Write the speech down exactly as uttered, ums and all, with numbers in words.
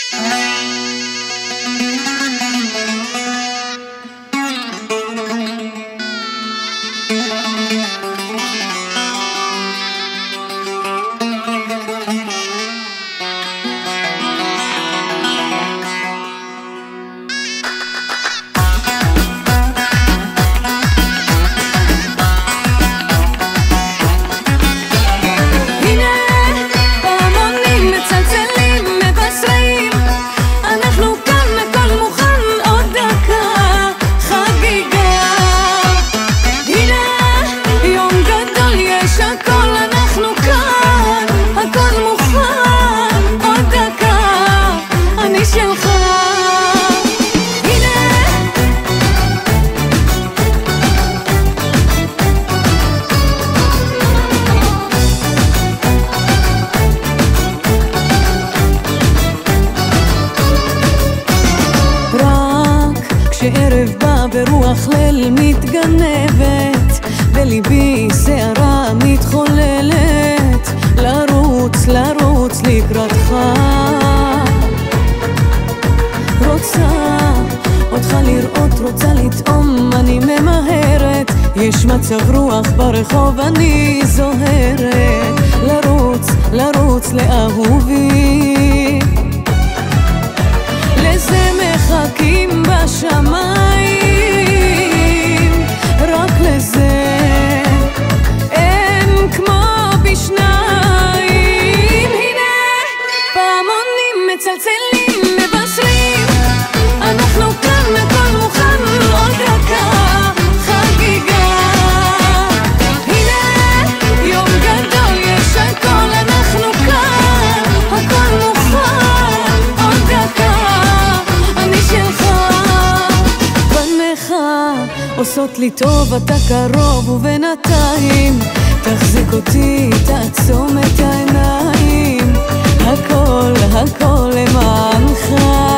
שערב בא ברוח ליל מתגנבת, בליבי שערה מתחוללת, לרוץ, לרוץ לקראתך. רוצה אותך לראות, רוצה לטעום, אני ממהרת, יש מצב רוח ברחוב, אני זוהרת, לרוץ, לרוץ לאהובי. לזה מחכים בשמיים, רק לזה אין כמו בשניים. הנה פעמונים מצלצלים מבשרים, אנחנו כאן, הכל מוכן, עוד דקה חגיגה. הנה יום גדול, יש הכל, אנחנו כאן, הכל מוכן, עוד דקה עושות לי טוב, אתה קרוב ובינתיים תחזיק אותי, תעצום את העיניים, הכל הכל למענך.